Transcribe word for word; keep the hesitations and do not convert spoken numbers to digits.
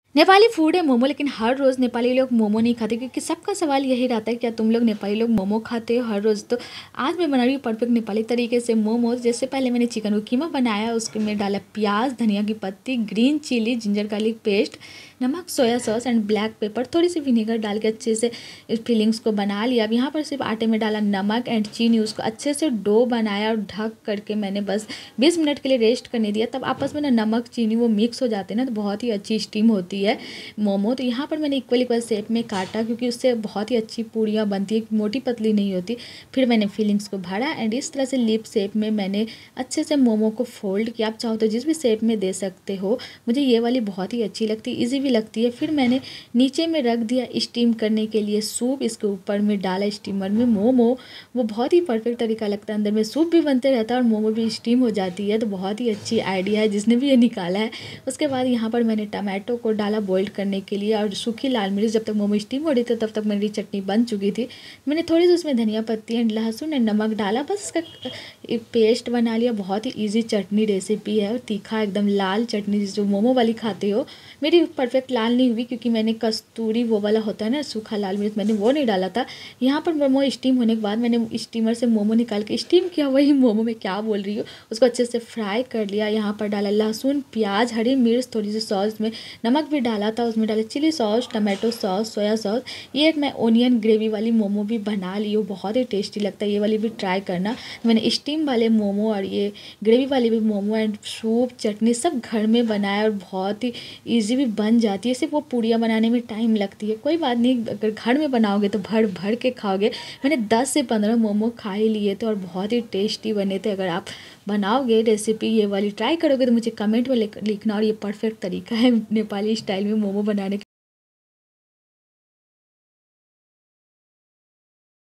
Nepali food है मोमो, लेकिन हर रोज़ नेपाली लोग मोमो नहीं खाते, क्योंकि सबका सवाल यही रहता है क्या तुम लोग नेपाली लोग मोमो खाते हो हर रोज़। तो आज मैं बना रही हूँ परफेक्ट नेपाली तरीके से मोमोज। जैसे पहले मैंने चिकन को कीमा बनाया, उसके में डाला प्याज, धनिया की पत्ती, green chilli, ginger garlic paste, नमक, soya sauce and black pepper, थोड़ी सी विनेगर डाल के अच्छे से इस फिलिंग्स को बना लिया। अब यहाँ पर सिर्फ आटे में डाला नमक एंड चीनी, उसको अच्छे से डो बनाया और ढक करके मैंने बस बीस मिनट के लिए रेस्ट करने दिया। तब आपस में ना नमक चीनी वो मिक्स हो जाते हैं ना, तो बहुत ही अच्छी स्टीम होती है मोमो। तो यहाँ पर मैंने इक्वल इक्वल शेप में काटा, क्योंकि उससे बहुत ही अच्छी पूड़ियाँ बनती है, मोटी पतली नहीं होती। फिर मैंने फीलिंग्स को भरा एंड इस तरह से लिप शेप में मैंने अच्छे से मोमो को फोल्ड किया। आप चाहो तो जिस भी शेप में दे सकते हो, मुझे ये वाली बहुत ही अच्छी लगती है, ईजी भी लगती है। फिर मैंने नीचे में रख दिया स्टीम करने के लिए सूप, इसके ऊपर में डाला स्टीमर में मोमो। वो बहुत ही परफेक्ट तरीका लगता है, अंदर में सूप भी बनते रहता है और मोमो भी स्टीम हो जाती है। तो बहुत ही अच्छी आइडिया है जिसने भी ये निकाला है। उसके बाद यहाँ पर मैंने टमाटो को डाला बॉइल्ड करने के लिए, और सूखी लाल मिर्च। जब तक मोमो स्टीम हो रही थी तब तक मेरी चटनी बन चुकी थी। मैंने थोड़ी सी उसमें धनिया पत्ती एंड लहसुन एंड नमक डाला, बस इसका एक पेस्ट बना लिया। बहुत ही इजी चटनी रेसिपी है, और तीखा एकदम लाल चटनी जो मोमो वाली खाते हो। मेरी परफेक्ट लाल नहीं हुई, क्योंकि मैंने कस्तूरी वो वाला होता है ना सूखा लाल मिर्च, मैंने वो नहीं डाला था। यहाँ पर मोमो स्टीम होने के बाद मैंने स्टीमर से मोमो निकाल के स्टीम किया, वही मोमो में क्या बोल रही हूँ, उसको अच्छे से फ्राई कर लिया। यहाँ पर डाला लहसुन, प्याज, हरी मिर्च, थोड़ी सी सॉस में नमक भी डाला था, उसमें डाला chilli sauce, tomato sauce, soya sauce. ये एक मैं ओनियन ग्रेवी वाली मोमो भी बना ली हूँ, बहुत ही टेस्टी लगता है, ये वाली भी ट्राई करना। मैंने स्टीम वाले मोमो और ये ग्रेवी वाली भी मोमो एंड सूप चटनी सब घर में बनाया, और बहुत ही ईजी भी बन जाती है। सिर्फ वो पूड़ियाँ बनाने में टाइम लगती है, कोई बात नहीं, अगर घर में बनाओगे तो भर भर के खाओगे। मैंने दस से पंद्रह मोमो खा ही लिए थे, और बहुत ही टेस्टी बने थे। अगर आप बनाओगे रेसिपी ये वाली ट्राई करोगे तो मुझे कमेंट में लिखना। और ये परफेक्ट तरीका है नेपाली स्टाइल में मोमो बनाने का।